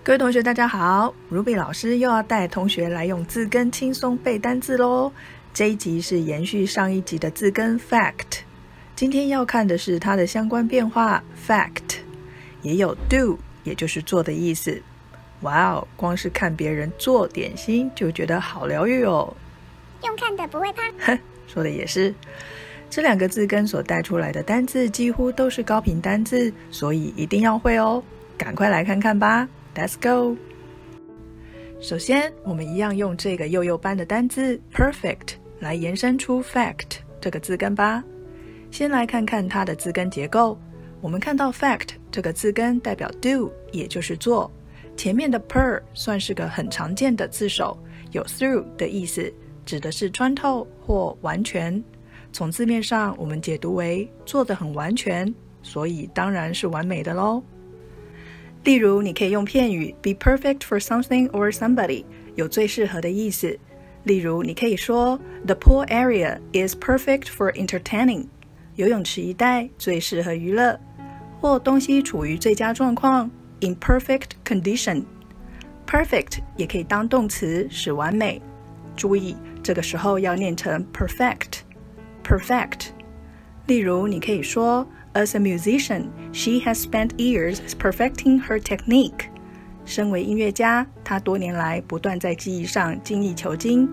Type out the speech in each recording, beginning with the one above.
各位同学大家好， Ruby 老师又要带同学来用字根轻松背单字咯。这一集是延续上一集的字根 fact， 今天要看的是它的相关变化 fact， 也有 do 也就是做的意思。哇哦，光是看别人做点心就觉得好疗愈哦。 用看的不会胖。 说的也是。这两个字根所带出来的单字几乎都是高频单字，所以一定要会哦。赶快来看看吧， Let's go。 首先我们一样用这个幼幼班的单字 perfect 来延伸出 fact 这个字根吧。先来看看它的字根结构。我们看到 fact 这个字根代表 do 也就是做，前面的 per 算是个很常见的字首，有 through 的意思，指的是穿透或完全。从字面上我们解读为做得很完全，所以当然是完美的咯。例如你可以用片语 be perfect for something or somebody， 有最适合的意思。例如你可以说 the pool area is perfect for entertaining， 游泳池一带最适合娱乐，或东西处于最佳状况 in perfect condition。 perfect 也可以当动词使完美，注意这个时候要念成 perfect。例如你可以说 As a musician, she has spent years perfecting her technique。 身为音乐家，她多年来不断在技艺上精益求精。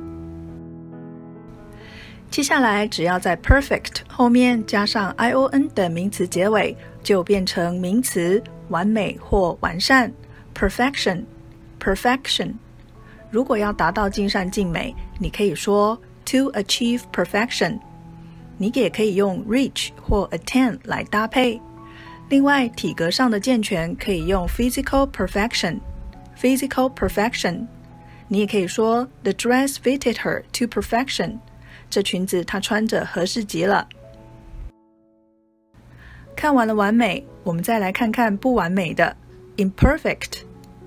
接下来只要在 perfect 后面加上 ion 的名词结尾，就变成名词完美或完善 perfection。 如果要达到尽善尽美，你可以说 to achieve perfection。你也可以用 reach 或 attain 来搭配。另外体格上的健全可以用 physical perfection。 你也可以说 the dress fitted her to perfection， 这裙子她穿着合适极了。看完了完美，我们再来看看不完美的 imperfect。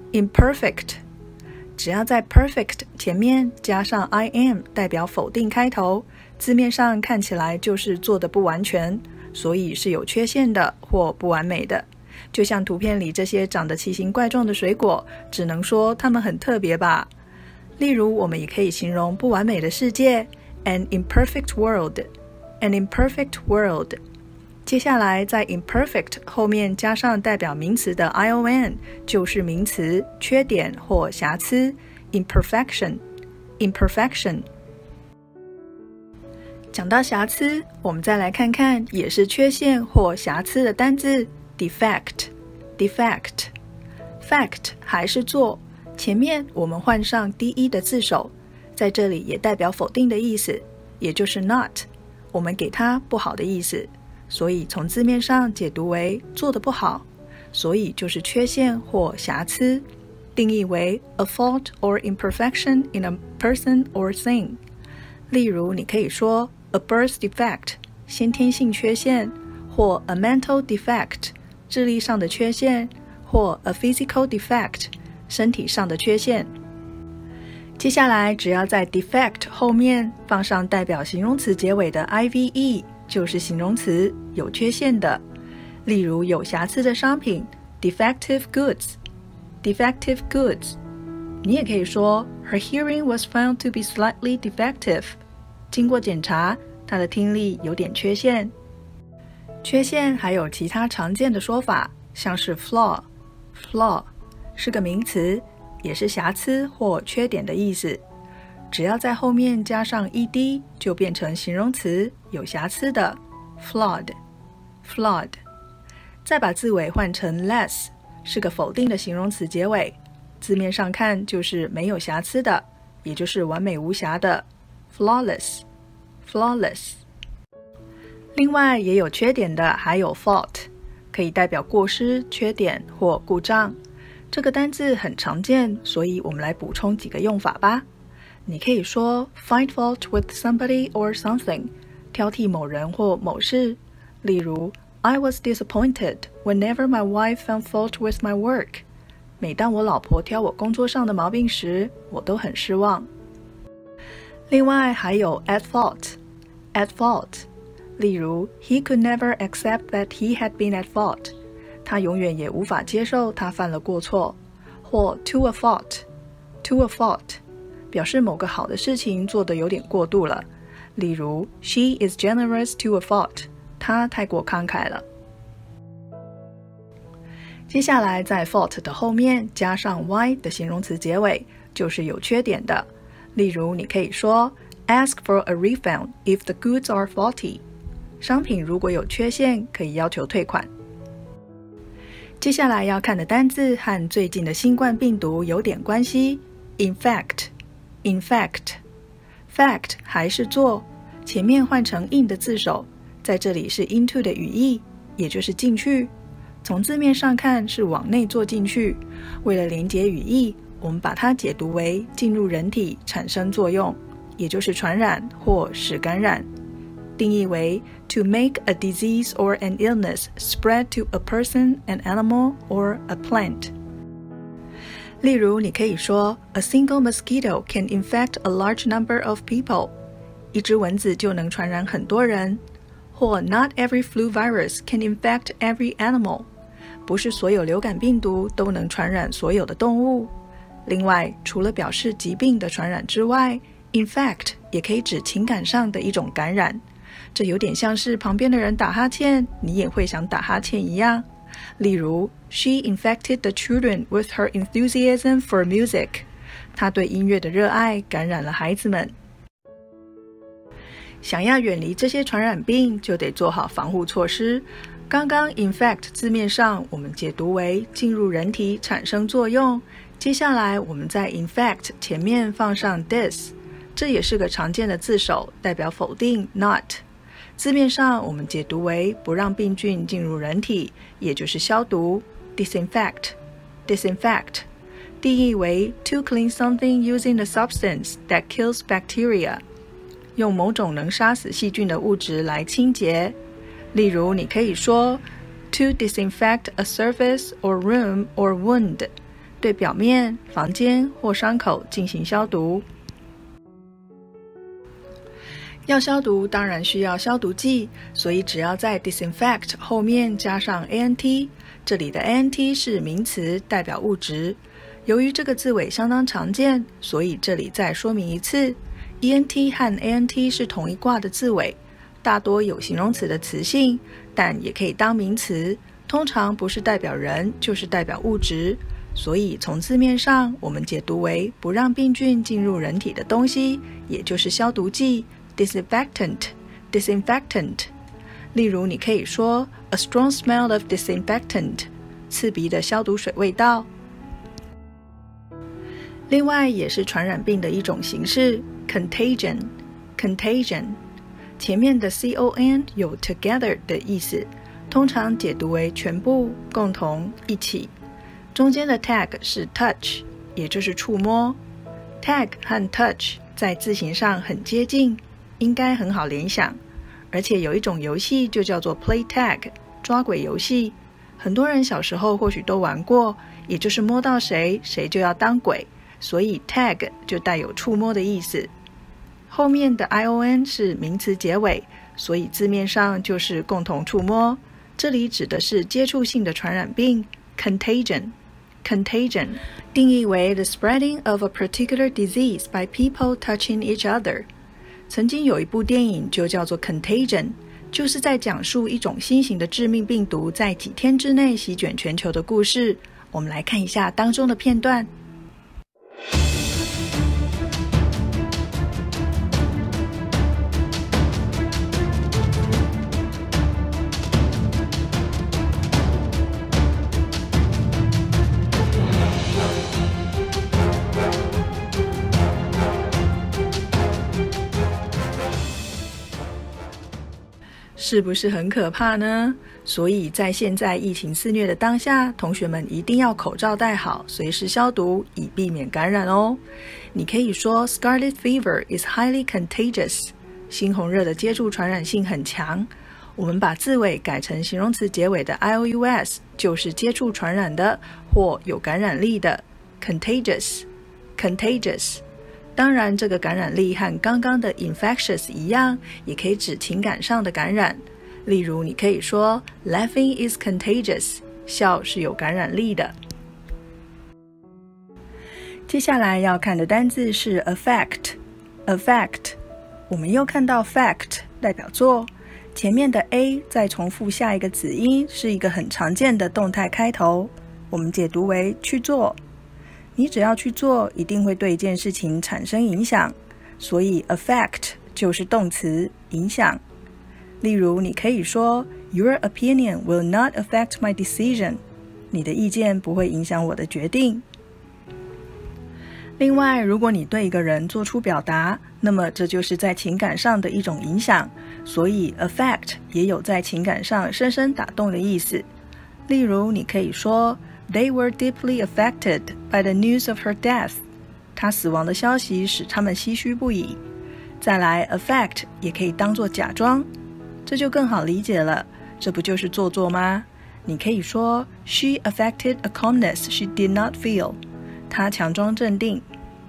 只要在 perfect 前面加上 I am 代表否定开头，字面上看起来就是做得不完全，所以是有缺陷的或不完美的。就像图片里这些长得奇形怪状的水果，只能说它们很特别吧。例如我们也可以形容不完美的世界 an imperfect world。 接下来在 imperfect 后面加上代表名词的 ion， 就是名词缺点或瑕疵 imperfection。 讲到瑕疵，我们再来看看也是缺陷或瑕疵的单字 defect。 fact 还是做，前面我们换上 de 的字首，在这里也代表否定的意思，也就是 not， 我们给它不好的意思，所以从字面上解读为做得不好，所以就是缺陷或瑕疵，定义为 a fault or imperfection in a person or thing。 例如你可以说 a birth defect 先天性缺陷，或 a mental defect 智力上的缺陷，或 a physical defect 身体上的缺陷。接下来只要在 defect 后面放上代表形容词结尾的 ive，就是形容词有缺陷的。例如有瑕疵的商品 defective goods。 你也可以说 her hearing was found to be slightly defective， 经过检查她的听力有点缺陷。缺陷还有其他常见的说法，像是 flaw 是个名词，也是瑕疵或缺点的意思，只要在后面加上 ed 就变成形容词有瑕疵的 flawed。 再把字尾换成 less， 是个否定的形容词结尾，字面上看就是没有瑕疵的，也就是完美无瑕的 flawless。 另外也有缺点的还有 fault， 可以代表过失、缺点或故障。这个单字很常见，所以我们来补充几个用法吧。你可以说 find fault with somebody or something， 挑剔某人或某事。例如 I was disappointed whenever my wife found fault with my work。 每当我老婆挑我工作上的毛病时，我都很失望。另外还有 at fault。 例如 He could never accept that he had been at fault。 他永远也无法接受他犯了过错。 或 to a fault。to a fault 表示某个好的事情做得有点过度了，例如 She is generous to a fault， 她太过慷慨了。接下来在 fault 的后面加上 y 的形容词结尾，就是有缺点的。例如你可以说 Ask for a refund if the goods are faulty， 商品如果有缺陷可以要求退款。接下来要看的单字和最近的新冠病毒有点关系。Infect fact 还是做，前面换成 in 的字首，在这里是 into 的语义，也就是进去。从字面上看是往内做进去，为了连结语义，我们把它解读为进入人体产生作用，也就是传染或使感染。定义为 to make a disease or an illness spread to a person, an animal, or a plant。 例如你可以说 A single mosquito can infect a large number of people， 一只蚊子就能传染很多人。或 Not every flu virus can infect every animal， 不是所有流感病毒都能传染所有的动物。另外，除了表示疾病的传染之外， infect 也可以指情感上的一种感染，这有点像是旁边的人打哈欠，你也会想打哈欠一样。例如 She infected the children with her enthusiasm for music， 她对音乐的热爱感染了孩子们。想要远离这些传染病，就得做好防护措施。刚刚 infect 字面上我们解读为进入人体产生作用，接下来我们在 infect 前面放上 dis， 这也是个常见的字首，代表否定 not。 字面上我们解读为不让病菌进入人体，也就是消毒 disinfect。 定义为 to clean something using a substance that kills bacteria，用某种能杀死细菌的物质来清洁。例如你可以说 To disinfect a surface or room or wound， 对表面、房间或伤口进行消毒。要消毒当然需要消毒剂，所以只要在 disinfect 后面加上 ant， 这里的 ant 是名词，代表物质。由于这个字尾相当常见，所以这里再说明一次，ENT 和 ANT 是同一卦的字尾，大多有形容词的词性，但也可以当名词，通常不是代表人，就是代表物质。所以从字面上我们解读为不让病菌进入人体的东西，也就是消毒剂 disinfectant。 例如你可以说 A strong smell of disinfectant， 刺鼻的消毒水味道。另外也是传染病的一种形式Contagion， 前面的 con 有 together 的意思，通常解读为全部、共同、一起。中间的 tag 是 touch， 也就是触摸。tag 和 touch 在字形上很接近，应该很好联想。而且有一种游戏就叫做 play tag， 抓鬼游戏，很多人小时候或许都玩过，也就是摸到谁，谁就要当鬼，所以 tag 就带有触摸的意思。后面的 ion 是名词结尾，所以字面上就是共同触摸，这里指的是接触性的传染病 contagion。 定义为 the spreading of a particular disease by people touching each other。 曾经有一部电影就叫做 Contagion， 就是在讲述一种新型的致命病毒在几天之内席卷全球的故事。我们来看一下当中的片段。是不是很可怕呢？所以在现在疫情肆虐的当下，同学们一定要口罩戴好，随时消毒，以避免感染哦。你可以说 Scarlet fever is highly contagious， 猩红热的接触传染性很强。我们把字尾改成形容词结尾的 ious， 就是接触传染的或有感染力的 contagious。当然这个感染力和刚刚的 infectious 一样，也可以指情感上的感染。例如你可以说 Laughing is contagious， 笑是有感染力的。 接下来要看的单字是 affect。我们又看到 fact 代表做，前面的 a 再重复下一个子音，是一个很常见的动态开头，我们解读为去做。你只要去做，一定会对一件事情产生影响，所以 affect 就是动词影响。例如你可以说 Your opinion will not affect my decision， 你的意见不会影响我的决定。另外，如果你对一个人做出表达，那么这就是在情感上的一种影响，所以 affect 也有在情感上深深打动的意思。例如你可以说 They were deeply affected by the news of her death， 她死亡的消息使他们唏嘘不已。再来 affect 也可以当作假装，这就更好理解了，这不就是做作吗？你可以说 She affected a calmness she did not feel， 她强装镇定。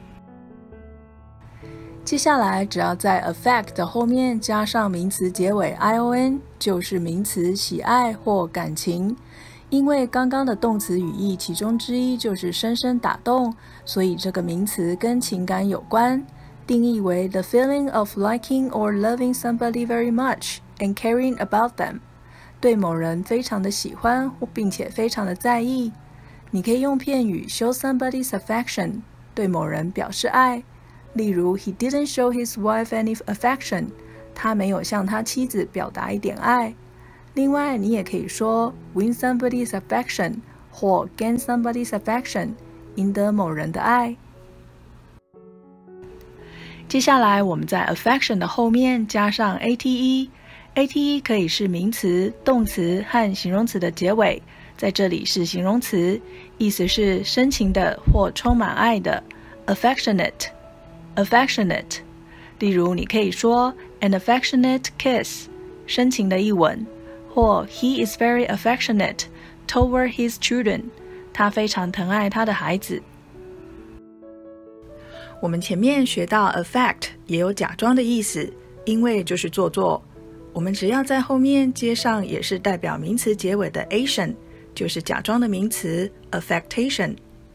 接下来只要在 affect 的后面加上名词结尾 ion， 就是名词喜爱或感情。因为刚刚的动词语义其中之一就是深深打动，所以这个名词跟情感有关，定义为 the feeling of liking or loving somebody very much and caring about them， 对某人非常的喜欢并且非常的在意。你可以用片语 show somebody's affection， 对某人表示爱。例如 He didn't show his wife any affection， 他没有向他妻子表达一点爱。另外你也可以说 win somebody's affection 或 gain somebody's affection， 赢得某人的爱。接下来我们在 affection 的后面加上 ate， ate 可以是名词、动词和形容词的结尾，在这里是形容词，意思是深情的或充满爱的 affectionate。例如你可以说 an affectionate kiss， 深情的一吻，或 he is very affectionate toward his children， 他非常疼爱他的孩子。我们前面学到 affect 也有假装的意思，因为就是做作，我们只要在后面接上也是代表名词结尾的 ation， 就是假装的名词 affectation。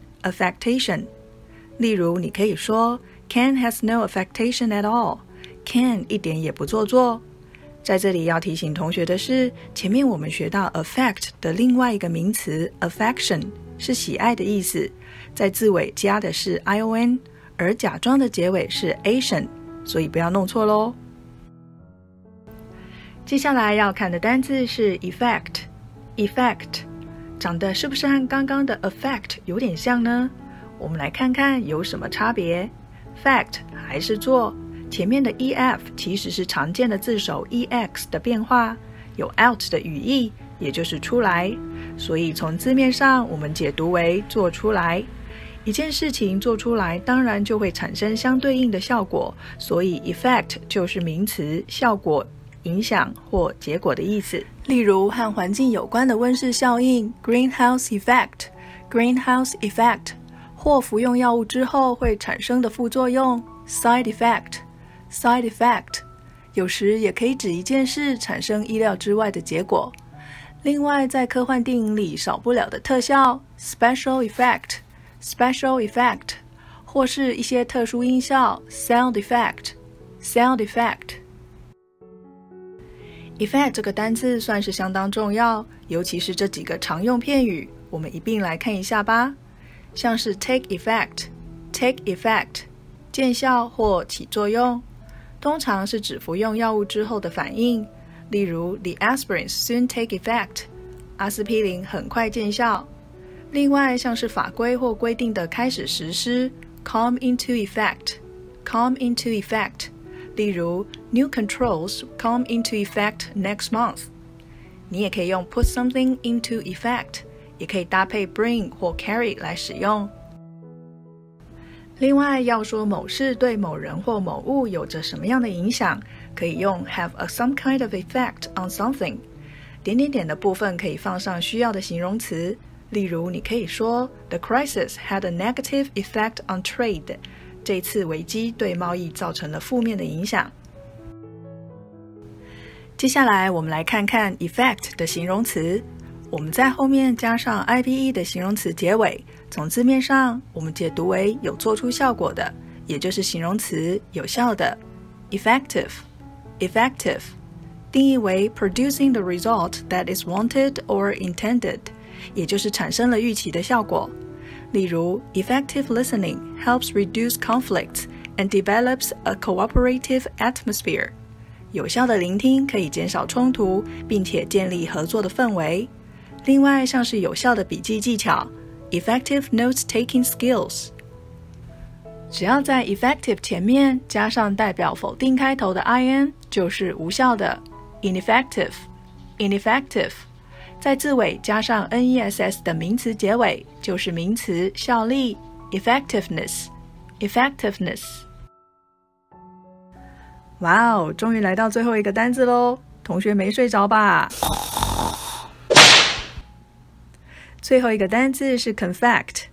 例如你可以说Ken has no affectation at all， Ken 一点也不做作。在这里要提醒同学的是，前面我们学到 affect 的另外一个名词 affection 是喜爱的意思，在字尾加的是 ion， 而假装的结尾是 ation， 所以不要弄错咯。接下来要看的单字是 effect， 长得是不是和刚刚的 affect 有点像呢？我们来看看有什么差别。fact 还是做，前面的 ef 其实是常见的字首 ex 的变化，有 out 的语义，也就是出来，所以从字面上我们解读为做出来。一件事情做出来当然就会产生相对应的效果，所以 effect 就是名词效果、影响或结果的意思。例如和环境有关的温室效应 greenhouse effect， 或服用药物之后会产生的副作用 side effect， 有时也可以指一件事产生意料之外的结果。另外在科幻电影里少不了的特效 special effect， 或是一些特殊音效 sound effect。 effect 这个单字算是相当重要，尤其是这几个常用片语，我们一并来看一下吧。像是 take effect， 见效或起作用，通常是指服用药物之后的反应。例如 The aspirin soon take effect， 阿司匹林很快见效。另外像是法规或规定的开始实施 come into effect， 例如 New controls come into effect next month。 你也可以用 put something into effect，也可以搭配 bring 或 carry 来使用。另外要说某事对某人或某物有着什么样的影响，可以用 have some kind of effect on something， 点点点的部分可以放上需要的形容词。例如你可以说 The crisis had a negative effect on trade， 这次危机对贸易造成了负面的影响。接下来我们来看看 effect 的形容词。 我们在后面加上 IBE 的形容词结尾，从字面上我们解读为有做出效果的，也就是形容词有效的。 Effective Effective 定义为 producing the result that is wanted or intended， 也就是产生了预期的效果。例如 Effective listening helps reduce conflicts and develops a cooperative atmosphere。 有效的聆听可以减少冲突，并且建立合作的氛围。另外像是有效的笔记技巧 Effective note-taking skills， 只要在 effective 前面加上代表否定开头的 in 就是无效的 ineffective Ineffective， 在字尾加上 ness 的名词结尾就是名词效力 effectiveness Effectiveness。 哇哦，终于来到最后一个单字咯，同学没睡着吧？最后一个单字是 confect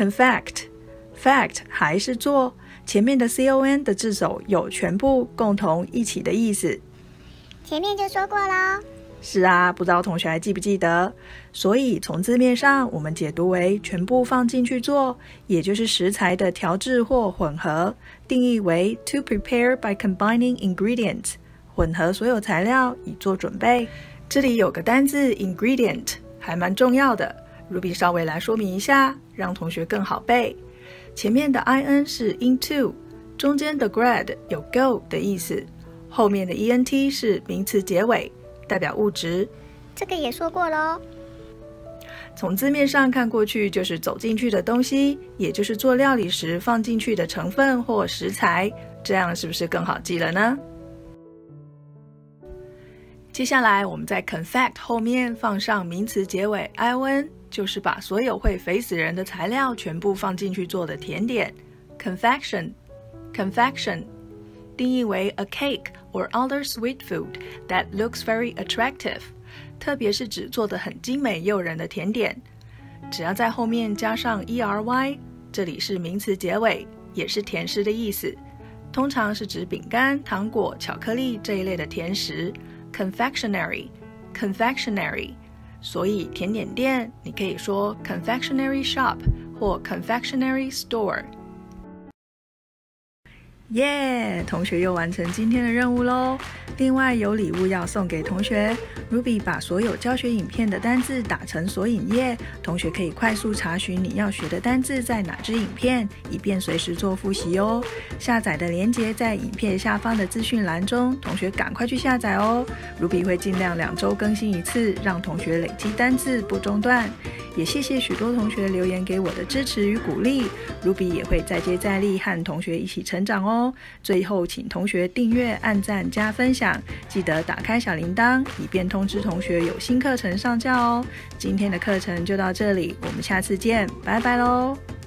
Fact 还是做，前面的 con 的字首有全部、共同、一起的意思。 前面就说过咯。 是啊，不知道同学还记不记得？所以从字面上我们解读为全部放进去做，也就是食材的调制或混合，定义为 to prepare by combining ingredients， 混合所有材料以做准备。这里有个单字 ingredient 还蛮重要的， Ruby 稍微来说明一下，让同学更好背。前面的 in 是 into， 中间的 grad 有 go 的意思，后面的 ent 是名词结尾，代表物质。 这个也说过咯。 从字面上看过去就是走进去的东西，也就是做料理时放进去的成分或食材，这样是不是更好记了呢？接下来我们在 confect 后面放上名词结尾 ion， 就是把所有会肥死人的材料全部放进去做的甜点。 Confection 定义为 a cake or other sweet food that looks very attractive， 特别是指做得很精美诱人的甜点。只要在后面加上 ery， 这里是名词结尾，也是甜食的意思，通常是指饼干、糖果、巧克力这一类的甜食。Confectionery， 所以甜点店你可以说 confectionery shop 或 confectionery store。耶！同学又完成今天的任务咯。另外有礼物要送给同学， Ruby 把所有教学影片的单字打成索引页，同学可以快速查询你要学的单字在哪支影片，以便随时做复习哦。下载的连结在影片下方的资讯栏中，同学赶快去下载哦。 Ruby 会尽量2周更新一次，让同学累积单字不中断。也谢谢许多同学留言给我的支持与鼓励， Ruby 也会再接再厉和同学一起成长哦。最后请同学订阅、按赞、加分享，记得打开小铃铛，以便通知同学有新课程上架哦。今天的课程就到这里，我们下次见，拜拜喽。